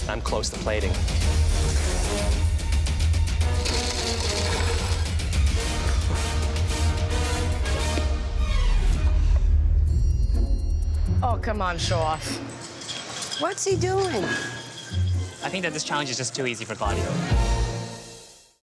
I'm close to plating. Oh, come on, show off. What's he doing? I think that this challenge is just too easy for Claudio.